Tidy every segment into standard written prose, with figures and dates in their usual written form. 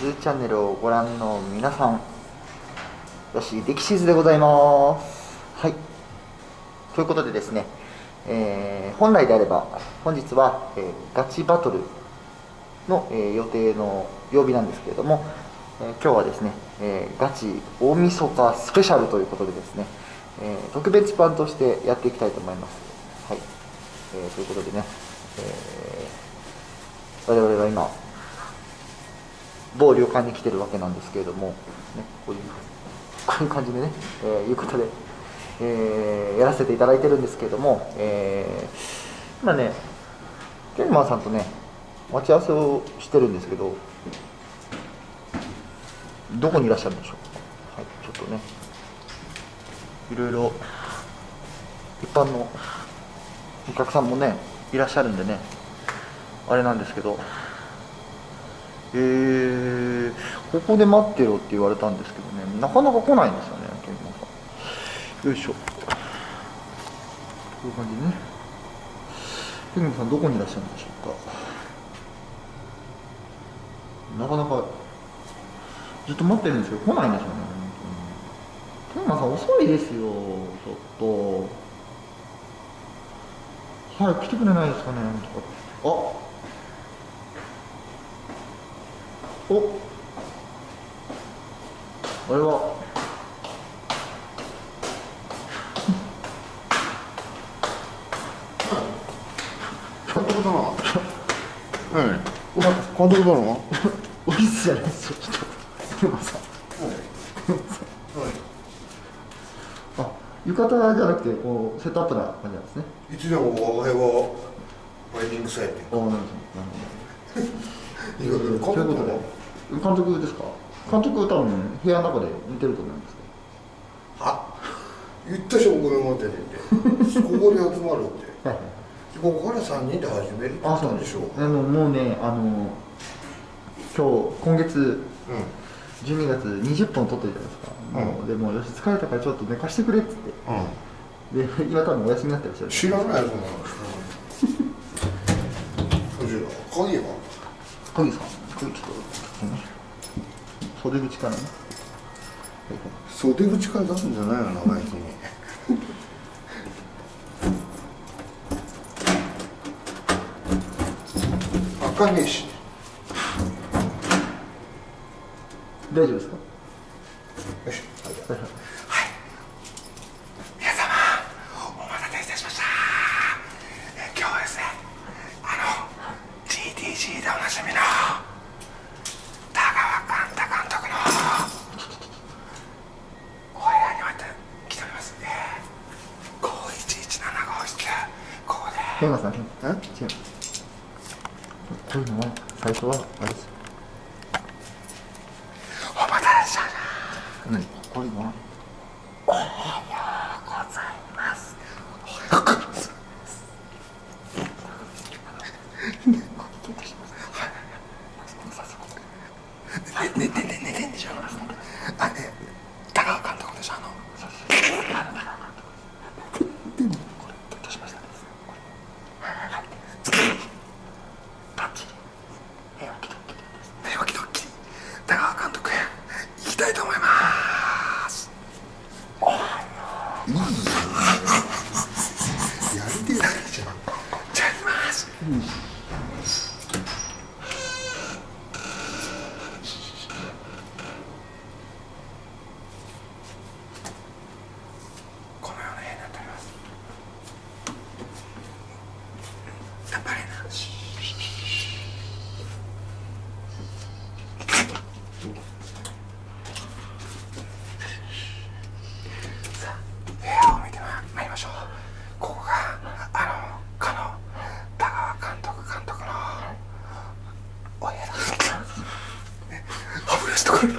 ズチャンネルをご覧の皆さん、私デキシーズでございます。はい、ということでですね、本来であれば本日は、ガチバトルの、予定の曜日なんですけれども、今日はですね、ガチ大晦日スペシャルということでですね、特別版としてやっていきたいと思います。はい、ということでね、我々は今某旅館に来てるわけなんですけれども、ね、こういう感じでね、いうことで、やらせていただいてるんですけれども、今ね、ケンマーさんとね、待ち合わせをしてるんですけど、どこにいらっしゃるんでしょうか。はい、ちょっとね、いろいろ一般のお客さんもね、いらっしゃるんでね、あれなんですけど、ここで待ってろって言われたんですけどね、なかなか来ないんですよね、ケンマーさん。よいしょ。こういう感じでね。ケンマーさん、どこにいらっしゃるんでしょうか。なかなかずっと待ってるんですけど、来ないんですよね、ケンマーさん、遅いですよ、ちょっと。はい、来てくれないですかね、あお、あれは監督だな。はい。監督だな。 オフィスじゃないですよ、ちょっと。ケンマーさん。あ、浴衣じゃなくて、こうセットアップな感じなんですね。 いつでも我々はワイディングされて。 ああ、なるほど。ということで、監督ですか。監督は多分部屋の中で寝てると思うんですけど。 あ、言ったし、僕の持っててここで集まるって。 はいはい。 ここから3人で始めるって言ったんでしょう。 もうね、今月12月20本撮ってるじゃないですか。もうでもよし、疲れたからちょっと寝かしてくれっつって、で今多分お休みになってらっしゃる。 知らないやつなの。鍵は鍵さん、鍵ちょっと袖口からね。 袖口から出すんじゃないの、生意気に。開かねえし。 大丈夫ですか。 よし。 はい。 皆様、お待たせいたしました。今日はですね、GTG でおなじみの田川寛太監督のお部屋にまた来ております。5117号室、ここで。 ケンマさん、違う。こういうのは最初はあれですよ。 お待たせしました。 何？こういうのはおはようございます。おはようございます。寝てんでしょ。田川監督でしょ。でもこれどうしましたね。バッチリ。平和気ドッキリ。田川監督へ行きたいと思います。いいね。やりてえだけじゃん。じゃあ行きます。このような部屋になっております。やっぱりな。さあ、部屋を見てまいりましょう。ここがかの田川監督のお部屋だ。歯ブラシとかあるから。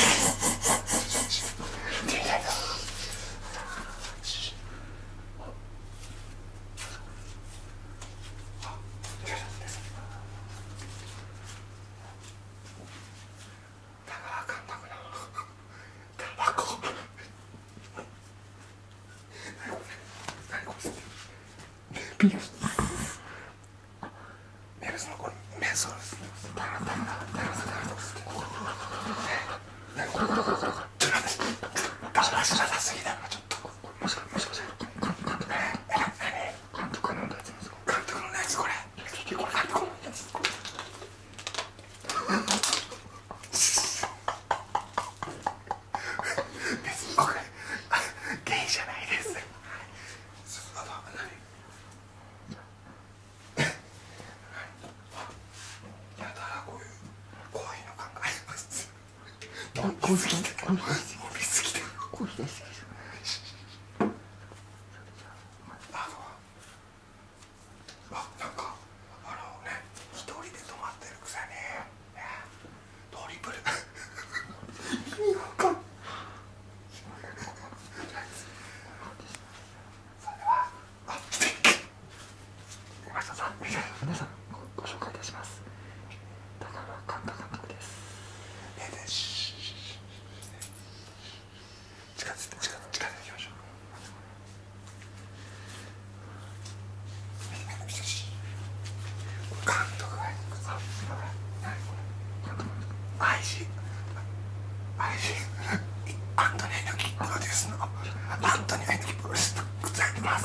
ピークスメルスのこれメンソールです。 しなさすぎだろちょっと。 もしかして監督のやつですか？ 監督のやつこれ。これ監督のやつこれ。別に僕ゲイじゃないです。あと何？やだこういうの考えます。飲みすぎてる。 コーヒー大好きです。 なんか一人で泊まってるくせにトリプル意味わかんない。それは皆さんご紹介いたします。高原寛太監督です。 近づいていきましょう。監督がアントニオ猪木プロデュースのアントニオ猪木プロデュースの靴履いてます。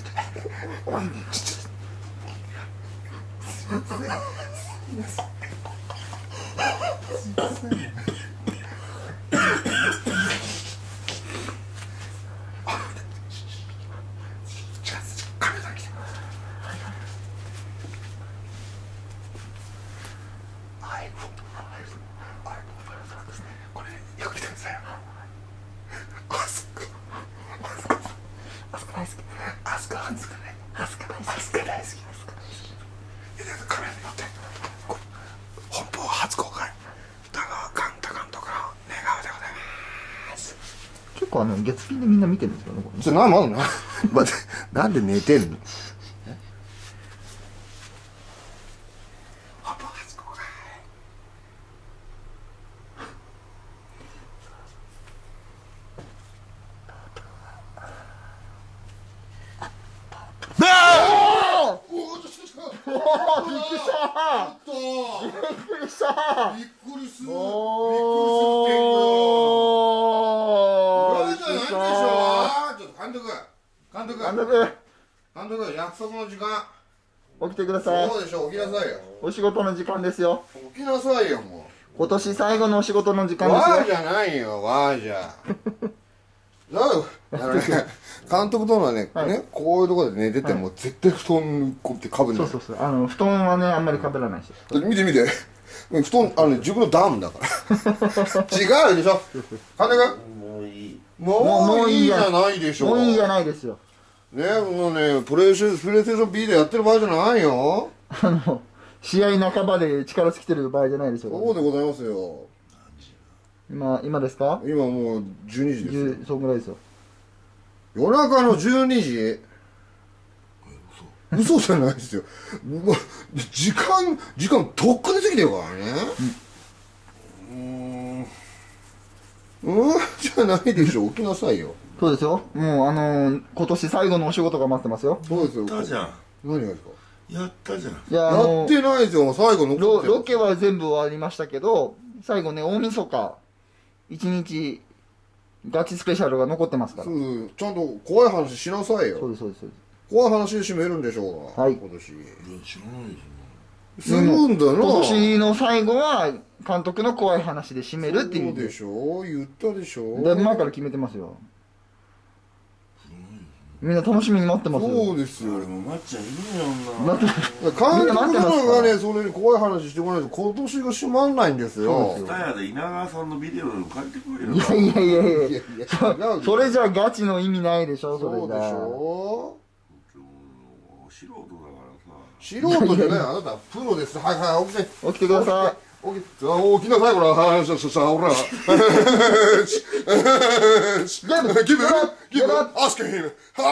カメラさん来て。これよく見てくださいよ。あそこ大好き。あそこ大好き。カメラに乗って本邦初公開田川寛太監督の寝顔でございます。 結構月金でみんな見てるんですよね、これね。 それなんで待ってなんで寝てんの？本邦初公開。 びっくりしたびっくりする。 おー、 じゃないでしょ。ちょっと監督、約束の時間。 起きてください。 そうでしょ、起きなさいよ。 お仕事の時間ですよ。 起きなさいよ、も今年最後のお仕事の時う。 間ですよ。 わーじゃないよ、わーじゃ。監督とのはね、こういうところで寝てても絶対布団こうってかぶんない。 そう。布団はね、あんまりかぶらないし。 見て。布団、自分のダウンだから。違うでしょ。監督。もういいじゃないでしょ。 もういいじゃないですよ。 ね、もうね、プレイステーション B でやってる場合じゃないよ。 試合半ばで力尽きてる場合じゃないですよ。 そうでございますよ。 今ですか？ 今もう12時ですよ。 そんぐらいですよ。 夜中の12時。嘘じゃないですよ。もう時間とっくに過ぎてるからね。じゃないでしょ。起きなさいよ。 そうですよ。もう今年最後のお仕事が待ってますよ。 そうですよ。 やったじゃん。 何がですか？ やったじゃん。 いややってないですよ。最後のロケは全部終わりましたけど、最後ね、大晦日1日ガチスペシャルが残ってますから。 ちゃんと怖い話しなさいよ。 そうです。 怖い話で締めるんでしょうが。 はい。 今年。 知らないですするんだよな。 今年の最後は監督の怖い話で締めるっていう。 そうでしょ。言ったでしょ。 だいぶ前から決めてますよ。みんな楽しみに待ってますよ。 そうですよ。 俺もまっちゃんいるよな。 監督がね、それに怖い話してこないと今年が閉まんないんですよ。 スタヤで稲川さんのビデオで借りてこいよ。 いやそれじゃガチの意味ないでしょ、それじゃ。 そうでしょ。 素人だからさ。 素人じゃない、あなたプロです。はい、起きて。 起きてください。 起きなさい、ほら。はい、ほら。Give up! Ask him!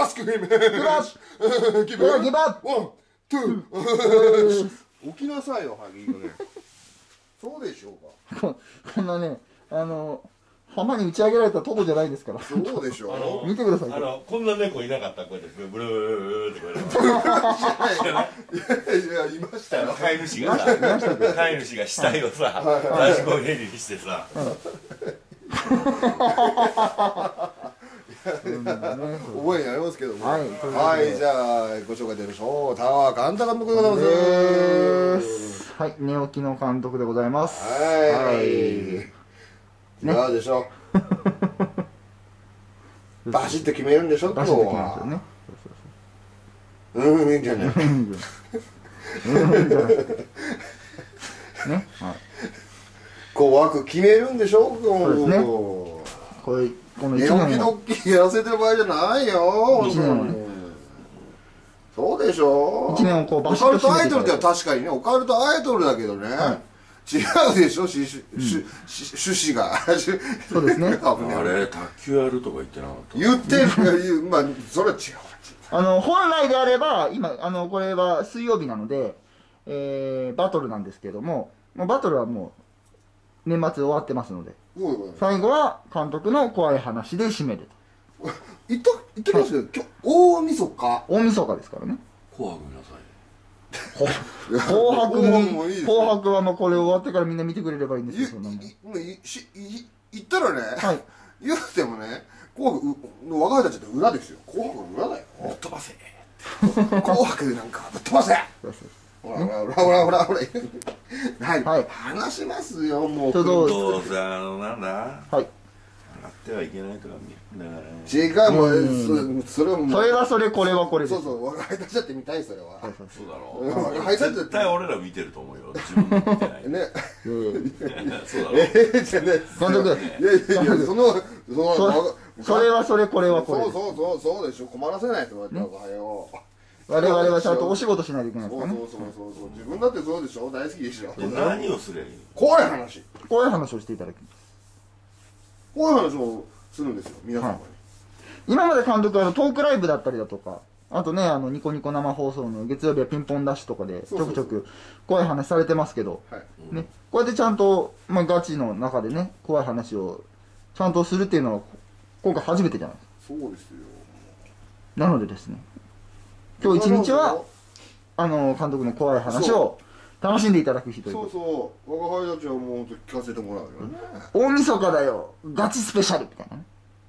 Give up! 1、2! 起きなさいよ、はい、いいよね。そうでしょうか。 こんなね、浜に打ち上げられたトドじゃないですから。 そうでしょ。 見てください。 こんな猫いなかった、こうやってブルーってこうやって。 いや、いましたよ。 飼い主が死体をさ、出し子ヘリにしてさ。 覚えになりますけども。 はい、 はい、じゃあご紹介いたしましょう。田川監督監督でございます。 はい、寝起きの監督でございます。 はい。いかがでしょう。バシッと決めるんでしょ、今日は。いいんじゃない。ね、はい。こう枠決めるんでしょ、 そうですね。この寝起きドッキリやらせてる場合じゃないよ。そうでしょ。 1年をこうオカルトアイドルでは確かにね、オカルトアイドルだけどね。違うでしょ、趣旨が。 そうですね。 あれ卓球やるとか言ってなかった。 言ってる、まあそれは違う。 本来であれば今これは水曜日なので、バトルなんですけども、バトルはもう年末終わってますので、最後は監督の怖い話で締めると。 言っときますけど、今日大晦日。 大晦日ですからね。 紅白見なさい。 紅白はもうこれ終わってからみんな見てくれればいいんですよ。 言ったらね、言うてもね、紅白若いたちって裏ですよ。紅白裏だよ。ぶっ飛ばせ。紅白なんかぶっ飛ばせ。ほらはい、話しますよ、もう。 どうせなんだ、 はい、 洗ってはいけないとかだからね。 違う、もうそれはもうそれはそれ、これはこれです。 そうそう、若いたちだって見たい、それは。 そうだろう。若いたち絶対俺ら見てると思うよ、自分で見てないね。 そうだろう。 じゃね、 監督、それはそれ、これはこれ。 そうでしょ、困らせないと、おはよう。 我々はちゃんとお仕事しないといけないですからね。 そう、自分だってそうでしょ、大好きでしょ。 何をすりゃいいの？ 怖い話。 怖い話をしていただきます。 怖い話をするんですよ、皆様に。 今まで監督はトークライブだったりだとか、あとね、ニコニコ生放送の月曜日はピンポンダッシュとかでちょくちょく怖い話されてますけど、ね、こうやってちゃんと、ガチの中でね、怖い話をちゃんとするっていうのは今回初めてじゃないですか。 そうですよ。 なのでですね、今日一日は監督の怖い話を楽しんでいただく日ということで。 そう、我が輩たちはもう聞かせてもらうよね。 大晦日だよ、ガチスペシャルみたいなね。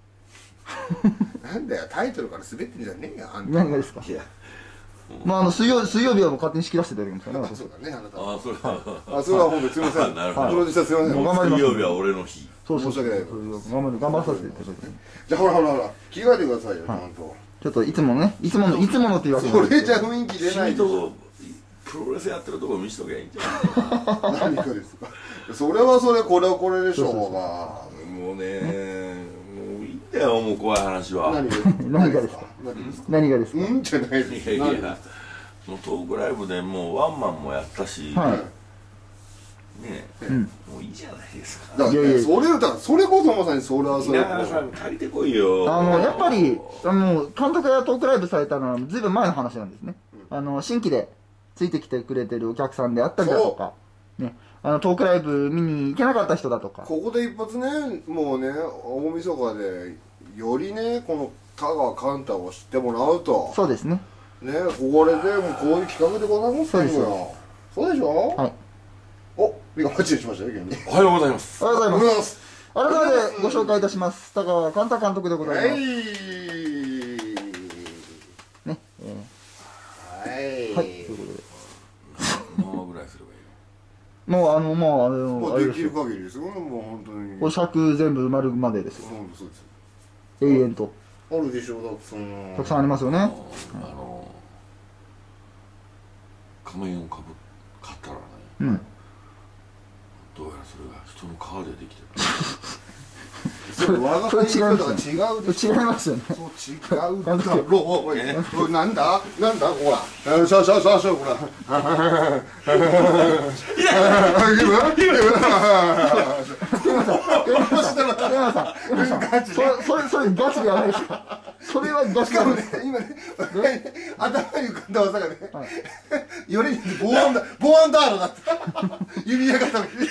なんだよ、タイトルから滑ってんじゃねえよ、あんた。 何がですか。いや、水曜日はもう勝手に仕切らせていただきますからね。 そうだね、あなた。 それは本当にすみません。 なるほど。 プロデューサーすみません。 頑張ります。 水曜日は俺の日。 そう、 申し訳ない。 頑張らさせていただきます。 じゃあほら、着替えてくださいよ、ちゃんと。 ちょっといつものって言うわけそれじゃ雰囲気出ないとプロレスやってるとこ見しときゃいいんじゃない何かですか。それはそれ、これはこれでしょうが。 もうね、もういいんだよ、もう怖い話は。 何がですか。何がですか。 うんじゃないです。 いやもうトークライブでもうワンマンもやったし、ねえ、もういいじゃないですか。 だからそれこそまさにそれはそれ。 稲川さん借りてこいよ。 やっぱり監督がトークライブされたのはずいぶん前の話なんですね。新規でついてきてくれてるお客さんであったりだとか、ね、トークライブ見に行けなかった人だとか。 ここで一発ね、もうね、大晦日でよりね、この田川寛太を知ってもらうと。 そうですね。 ね、これでもうこういう企画でございますよ。そうでしょ。はい。お、目がパチリしましたね、急に。 おはようございます。 おはようございます。改めてご紹介いたします。田川寛太監督でございます。ね。はい。ということで。 何話ぐらいすればいいの？ もうできる限りですよ。もう本当に。 これ尺全部埋まるまでですよ。 そうです。 永遠と。 あるでしょう、 たくさんありますよね。 仮面を買ったらね。どうやらそれが人の皮でできてる。 それ違いますよね。そう違うだろう。なんだほら。そうほら。 それガチでやばいですか。それはガチでやばいですか。 今ね、頭に浮かんだ技がね、よりボアンダーロだった。指輪が食べて。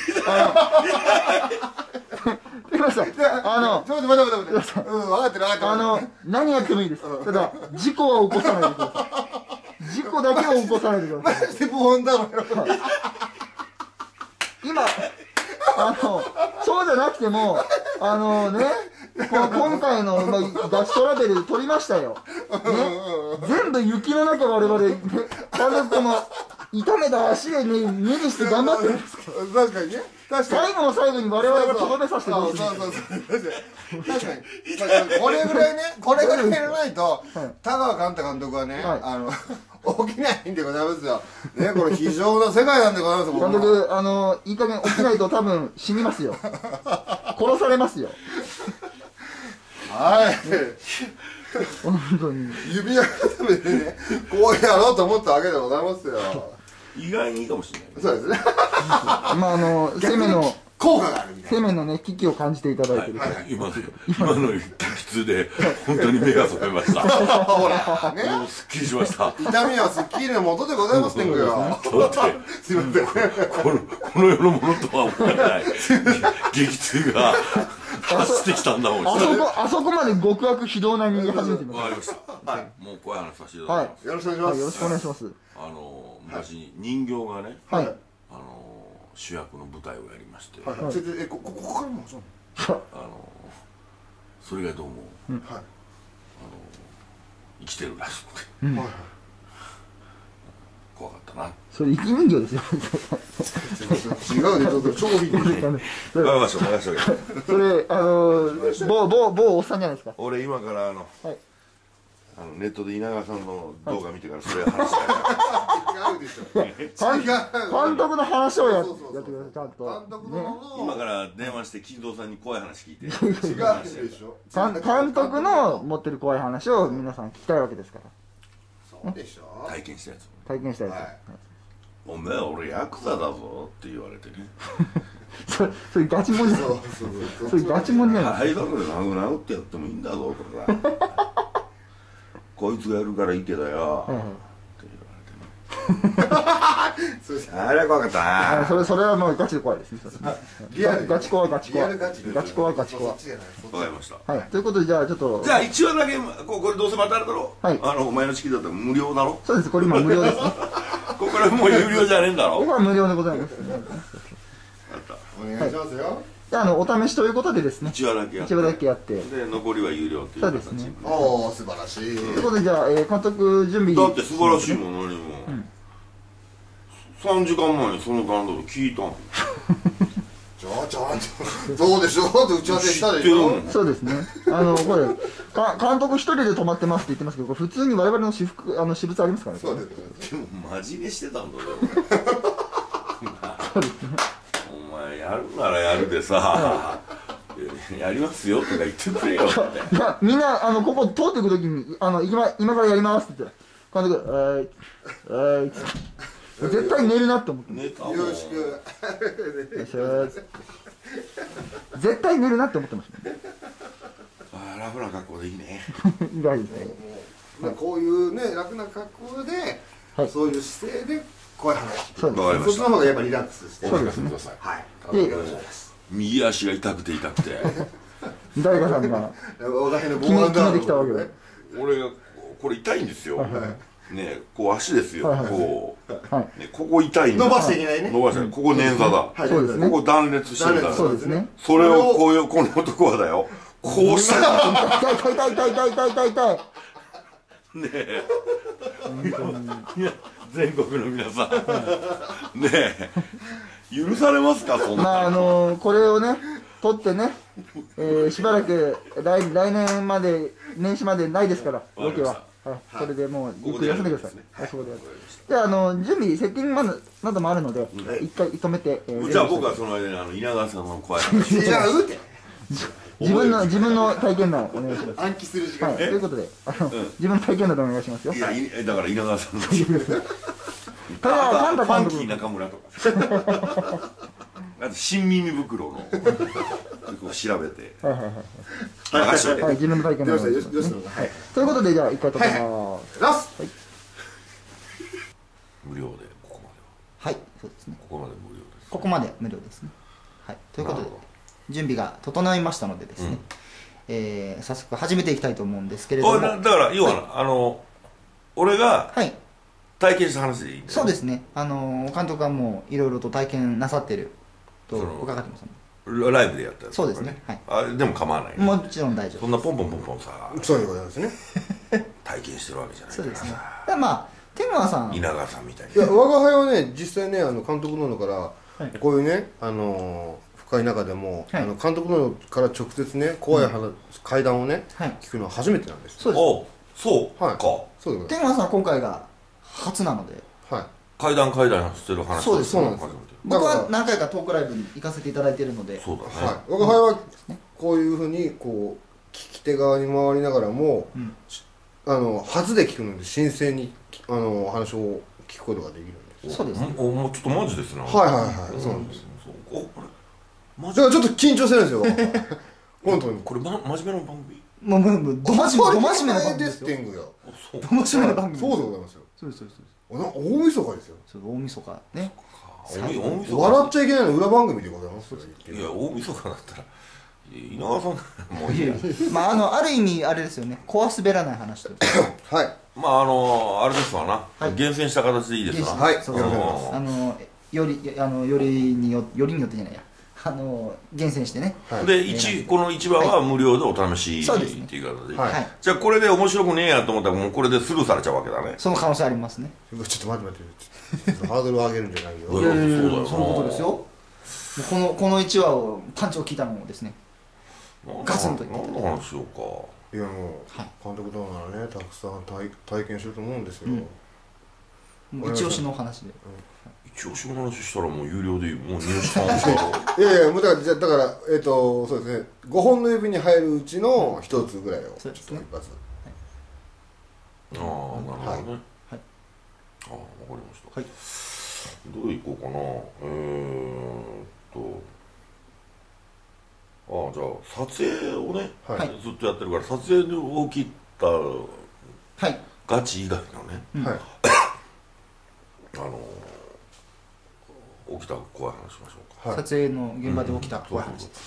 待って。 分かってる。 何やってもいいです。ただ事故は起こさないでください。事故だけは起こさないでください。 マジでボアンダーロやろ。 今そうじゃなくても今回の、ガチトラベル撮りましたよ。ね。全部雪の中我々、ね、この、痛めた足でね、目にして頑張ってるんですけど。 確かにね。確かに。 最後の最後に我々がとどめさせてどうするそう。確かに。これぐらいね、これぐらいやらないと、田川寛太監督はね、起きないんでございますよ。ね、これ非常な世界なんでございますよ。 監督、いい加減起きないと多分死にますよ。殺されますよ。 はい。 本当に。 指輪固めてね、こうやろうと思ったわけでございますよ。 意外にいいかもしれない。 そうですね。 攻めの、 効果があるみたい攻めのね、危機を感じていただいてる。 今の激痛で本当に目が覚めました。 な。ほら、ね。 もうすっきりしました。 痛みはスッキリの元でございますねんよ。 だってすいません。 この世のものとは思えない激痛が走ってきたんだもん。 あそこまで極悪非道な人間初めて見まわかりました。もう怖い話させていただきます。 よろしくお願いします。 よろしくお願いします。 昔人形がね、 はい。 主役の舞台をやりまして、 ここからもそうそれがどうもはい生きてるらしくて怖かったな。 それ生き人形ですよ。 違うね、ちょっと超びっくり。 任せて任せて。 それ某おっさんじゃないですか。 俺今からはい。 ネットで稲川さんの動画見てからそれ話したい。 違うでしょ。 監督の話をやってください、ちゃんと。 監督の今から電話して金蔵さんに怖い話聞いて。 違うでしょ。 監督の持ってる怖い話を皆さん聞きたいわけですから。 そうでしょ。 体験したやつ。 体験したいです。 おめえ俺ヤクザだぞって言われてね。 それガチモンじゃない。それガチモンじゃない。 はいだから殴ってやってもいいんだぞこれが。こいつがやるからいいけどよ。って言われてね。あれ怖かったな。 それはもうガチで怖いですね。ガチ怖いガチ怖い。ガチ怖いガチ怖い。 わかりました。 はい。ということでじゃあちょっと。 じゃあ1話だけこれどうせまたあれだろ。 はい。 お前のチキだったら無料だろ。 そうです。これ今無料ですね。 これもう有料じゃねえんだろ。 ここは無料でございます。 お願いしますよ。 じゃあお試しということでですね。 1話だけやって。 1話だけやって。 で残りは有料っていう形に。 おお素晴らしい。 ということでじゃあ監督準備。 だって素晴らしいものにも。3時間前にその段取り聞いたの。 ちゃんとそうでしょって打ち合わせしたでしょ。 そうですね。これ監督一人で泊まってますって言ってますけど、これ普通に我々の私物ありますからね。 そうですでも真面目してたんだよ。お前やるならやるでさ、やりますよとか言ってくれよって。 いやみんなここ通っていくときに今からやりますって言って監督絶対寝るなって思って寝たもん。 よろしく。 絶対寝るなって思ってましたね。 楽な格好でいいね。 意外ですね。 こういうね楽な格好でそういう姿勢で怖い話。 そうです。 わかりましそっちの方がやっぱリラックスして。 た。お任せください。 はい。 でよろしくお願いします。 右足が痛くて痛くて。 誰かさんがお台の決めてきたわけで。 俺がこれ痛いんですよ。ねこう足ですよ。こうねここ痛いんだ。 伸ばしていけないね。 伸ばしてここ捻挫だ。 そうですね。 ここ断裂してるから。 そうですね。 それをこの男はだよ。こうした痛い。 ねえ。いや全国の皆さんねえ許されますかそんな。 これをね取ってねしばらく来年まで年始までないですからロケは。それでもうゆっくり休んでください。そこで。じゃあ準備セッティングなどもあるので一回止めて。 じゃあ僕はその間に稲川さんの怖い話。 違うって。 自分の体験談お願いします。 暗記する時間。 ということで自分の体験談でお願いしますよ。 いやだから稲川さんの。 ただファンキー中村とか。あと新耳袋の調べて。 はい自分の体験談お願いします。ということでじゃあ一回止めます。 ラス。 無料でここまではいそうですね。 ここまで無料です。 ここまで無料ですね。はいということで準備が整いましたのでですね、早速始めていきたいと思うんですけれども。 だから要は俺がはい体験した話でいいんだよね。 そうですね。監督はもういろいろと体験なさってると伺ってますので。 ライブでやったやつとかそうですね、はい、 あれでも構わないね。 もちろん大丈夫。 そんなポンポンポンポンさそういうことなんですね。 体験してるわけじゃないからそうですね。だかさ、 らまあ天川さん、 稲川さんみたいにいや我が輩はね実際ね監督のから、 はい、 こういうね深い中でも、 はい、 監督のから直接ね怖い話、怪談をね、 はい、 聞くのは初めてなんです。 そうです。 おそうか、 はい、そうでござい天川さん今回が初なので、 ます。はい。 階段してる話そうですそうなんですよ。 僕は何回かトークライブに行かせていただいているので、 そうだね、 はい、我が輩はこういうふうにこう聞き手側に回りながらも、うん、初で聞くので新鮮に話を聞くことができるんです。 そうですね。 もうちょっとマジですね。 はいはいはい、そうなんです。 おこれマジだからちょっと緊張してるんですよ。本当に。 これ真面目な番組。 もうど真面目な番組ですよ。 ど真面目な番組。 そうでございますよ。 そうですそうです。 大晦日ですよ。 そう大晦日ね。 笑っちゃいけないの裏番組でございます。 いや大晦日だったら稲川さんもういやまあある意味あれですよね。怖すべらない話と。 はい。 まああれですわな。厳選した形でいいですわ。 はい。 よりによってじゃないや。厳選してね。 でこの1話は無料でお試しっていう形で、じゃあこれで面白くねえやと思ったらもうこれでスルーされちゃうわけだね。 その可能性ありますね。 ちょっと待ってハードルを上げるんじゃないよ。 いやいやいや、そのことですよ。この1話をパンチを聞いたのもですね、ガツンと言って何の話しようか。 いやもう監督どうならねたくさん体験してると思うんですよ。 一押しの話で。 一押しの話したらもう有料でもう入手したんですけどいやいやもうだからそうですね5本の指に入るうちの1つぐらいをちょっと一発。 ああなるほどね。ああわかりました。どういこうかな。じゃあ撮影をねずっとやってるから撮影を切ったガチ以外のね起きた怖い話しましょうか。 撮影の現場で起きた怖い話です。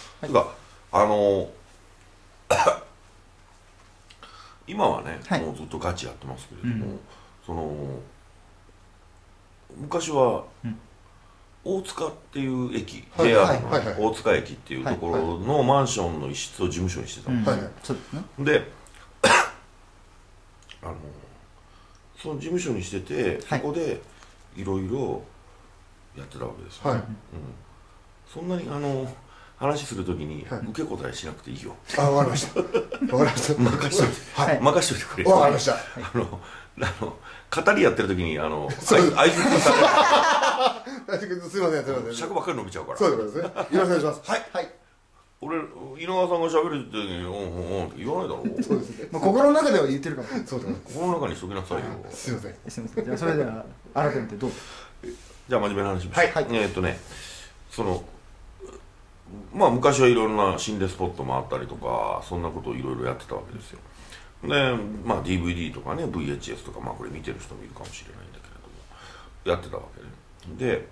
今はねもうずっとガチやってますけれども、昔は大塚っていう駅、JR の大塚駅っていうところのマンションの一室を事務所にしてたんですよ。でその事務所にしててそこでいろいろやってたわけですよ。そんなに話するときに受け答えしなくていいよ。 わかりました。わかりました。 任しといてくれ。 わかりました。 語りやってるときに相づちされすいませんすいません。 尺ばっかり伸びちゃうから。 そうですね。よろしくお願いします。はい。 俺稲川さんが喋るって言わないだろう。 そうですね。心の中では言ってるかも。 そうですね。 心の中にしときなさいよ。 すいません。 すいません。じゃあそれでは改めてどうぞ。 じゃあ真面目な話しましょう。まあ昔はいろんな心霊スポットもあったりとかそんなことをいろいろやってたわけですよ。でまあ DVD とかね VHS とかこれ見てる人もいるかもしれないんだけれどもやってたわけで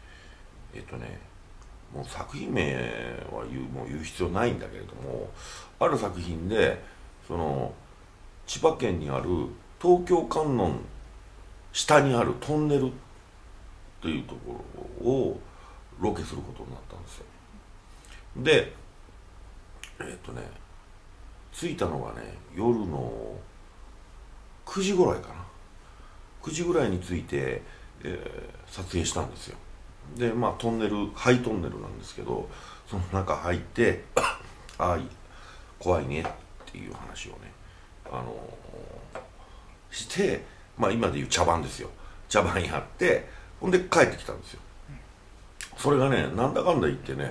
もう作品名は言う必要ないんだけれどもある作品で千葉県にある東京観音下にあるトンネルというところをロケすることになったんですよ。で着いたのがね夜の9時ぐらいかな。9時ぐらいに着いて、撮影したんですよ。でトンネルハイトンネルなんですけどその中入って怖いねっていう話をねして今でいう茶番ですよ。茶番やってほんで帰ってきたんですよ。それがねなんだかんだ言ってね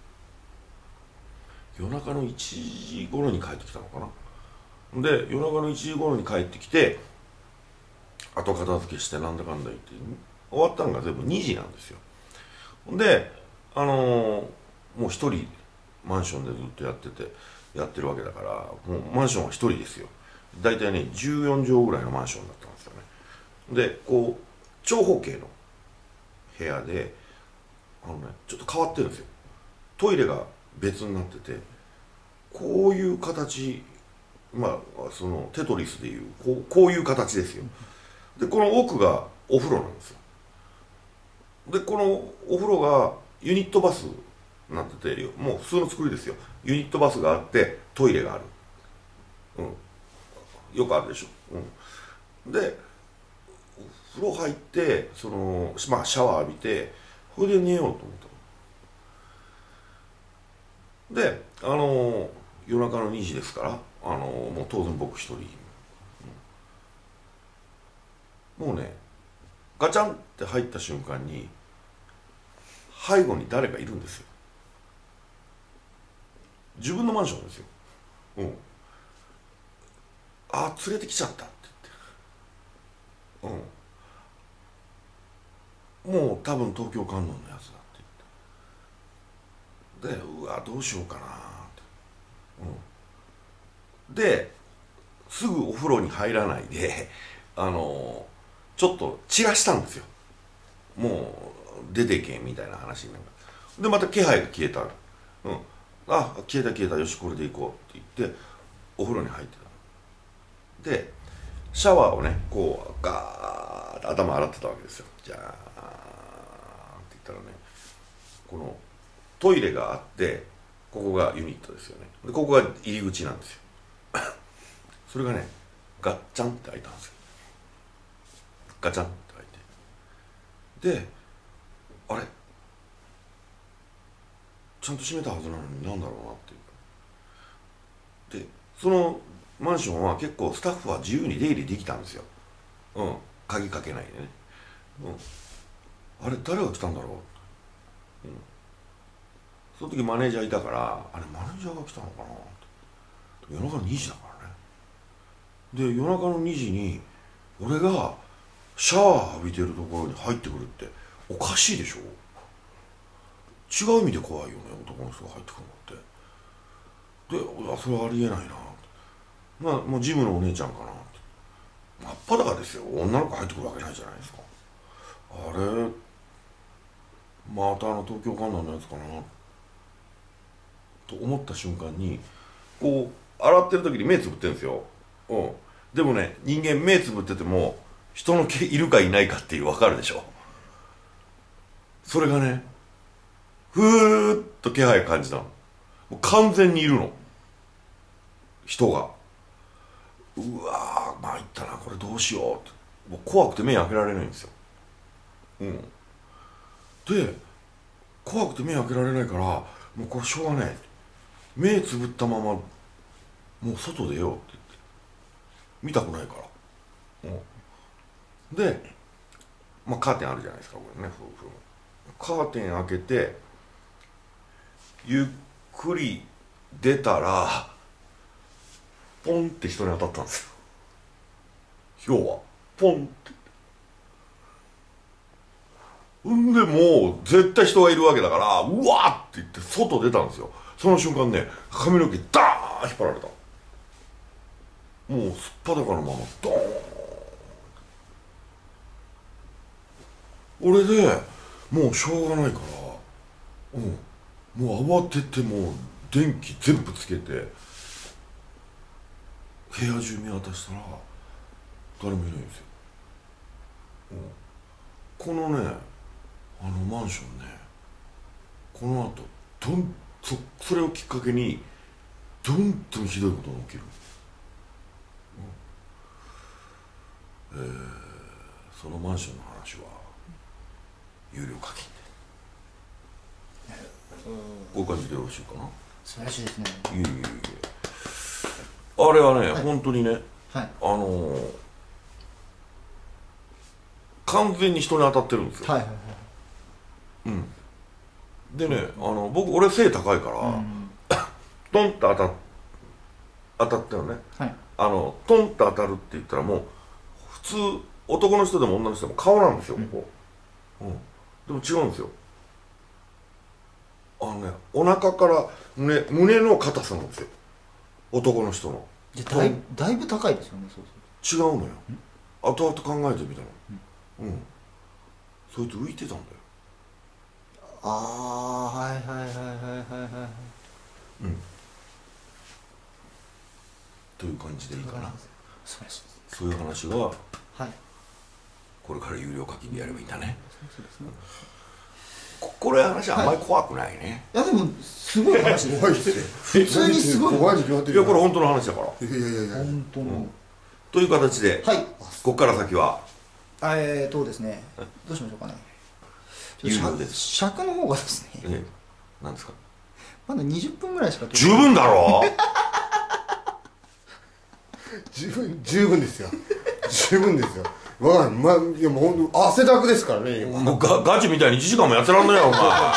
夜中の1時頃に帰ってきたのかな。で夜中の1時頃に帰ってきて後片付けしてなんだかんだ言って終わったのが全部2時なんですよ。でもう一人マンションでずっとやってるわけだからもうマンションは一人ですよ。大体ね14畳ぐらいのマンションだったんですよね。で長方形の部屋でちょっと変わってるんですよ。トイレが別になっててこういう形そのテトリスでいうこういう形ですよ。でこの奥がお風呂なんですよ。でこのお風呂がユニットバスなってて、もう普通の作りですよ。ユニットバスがあってトイレがある、よくあるでしょ、で風呂入ってシャワー浴びて、それで寝ようと思ったで、夜中の2時ですから、もう当然僕一人、もうねガチャンって入った瞬間に背後に誰かいるんですよ。自分のマンションですよ。あ、連れてきちゃったって言って、もう多分東京観音のやつだって言って、でうわどうしようかなって、ですぐお風呂に入らないでちょっと散らしたんですよ。もう出てけみたいな話になる。でまた気配が消えた、あ、消えた消えた、よしこれで行こうって言ってお風呂に入ってた。でシャワーをねこうガーッと頭洗ってたわけですよ。じゃあって言ったらね、このトイレがあって、ここがユニットですよね。でここが入り口なんですよそれがねガッチャンって開いたんですよ。ガチャンって開いて、であれちゃんと閉めたはずなのになんだろうなっていう。でそのマンションは結構スタッフは自由に出入りできたんですよ。鍵かけないでね。あれ誰が来たんだろう、その時マネージャーいたから、あれマネージャーが来たのかなって。夜中の2時だからね。で夜中の2時に俺がシャワー浴びてるところに入ってくるっておかしいでしょ。違う意味で怖いよね、男の人が入ってくるのって。でそれはありえないなって、もうジムのお姉ちゃんかなって。真っ裸ですよ、女の子入ってくるわけないじゃないですか。あれまた東京観音のやつかなと思った瞬間に、こう洗ってる時に目つぶってるんですよ。でもね、人間目つぶってても人の毛いるかいないかっていう分かるでしょ。それがねふーっと気配感じたの。もう完全にいるの、人が。うわー参ったな、これどうしようって。もう怖くて目開けられないんですよ。で怖くて目開けられないから、もうこれしょうがない、目つぶったままもう外出ようって言って、見たくないから。でカーテンあるじゃないですか、これね、カーテン開けてゆっくり出たらポンって人に当たったんですよ。要はポンって。んでもう絶対人がいるわけだから、うわーって言って外出たんですよ。その瞬間ね、髪の毛ダーン引っ張られた。もうすっぱだかのままドーン。俺でもうしょうがないから、もう慌ててもう電気全部つけて部屋中見渡したら誰もいないんですよ。このねマンションね、この後それをきっかけにどんどんひどいことが起きる。そのマンションの話は有料課金で、こういう感じでよろしいかな。 素晴らしいですね。 いえいえいえ、あれはね、本当にね、完全に人に当たってるんですよ。でね、俺背高いから、トンって当たったよね。トンって当たるって言ったらもう普通男の人でも女の人でも顔なんですよ、ここ。でも違うんですよ。お腹から胸の硬さなんですよ、男の人の。 だいぶ高いですよね。そうそう違うのよ。後々考えてみたの。そいつ浮いてたんだよ。 ああ、はいはいはいはいはいはい。 という感じでいいかな。 素晴らしい。 そういう話がこれから有料課金でやればいいんだね。 これ話あんまり怖くないね。 いやでもすごい話です。 怖いですよ。 普通にすごい。 怖いに決まってる。 いやこれ本当の話だから。 いやいやいやいや。 本当の。 という形で、 はい。 ここから先はですね、どうしましょうかね。 有料です。 尺の方がですね、 何ですか。 まだ20分ぐらいしか十分だろ十分ですよ。十分ですよ。わかんない。いやもう本当汗だくですからね。 もうガチみたいに1時間もやってらんないよお前。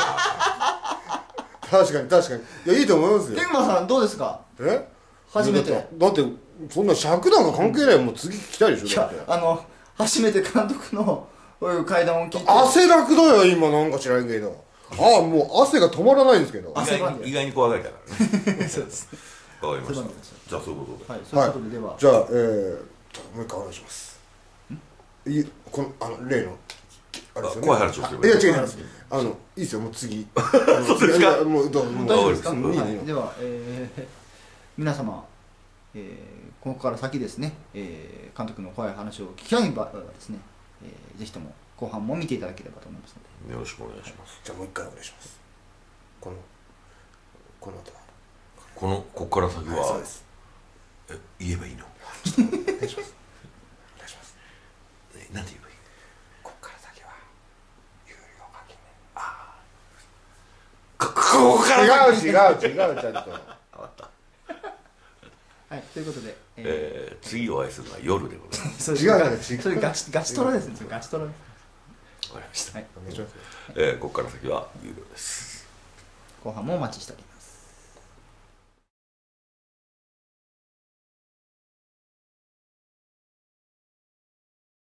確かに確かに。いやいいと思いますよ。 天馬さんどうですか。初めて。 だってそんな尺なんか関係ない。もう次聞きたいでしょ。 いや初めて監督のこういう会談を聞いて。 汗だくだよ今なんか知らんけど。もう汗が止まらないんですけど。 意外に怖がりだからね。 そうです。 わかりました。じゃあそういうことで。 はい、そういうことででは。 じゃあもう一回お願いします。この例のあれですよね。 怖い話をすればいい。 いや違います。いいですよもう次。 そうですか。 もうどうも。 大丈夫ですか。 うんはい、では皆様ここから先ですね監督の怖い話を聞きたい場合はですねぜひとも後半も見ていただければと思いますので。 よろしくお願いします。 じゃあもう一回お願いします。この後はここから先は、 そうです。 言えばいいの。 お願いします。お願いします。 なんて言えばいい。 ここから先は有料課金ね。 ここから違うちゃんと。 あわった。 はい、ということで次お会いするのは夜でございます。 それガチトラですね。ガチトラです。 わかりました。 はい、 お願いします。 ここから先は有料です。 後半もお待ちしております。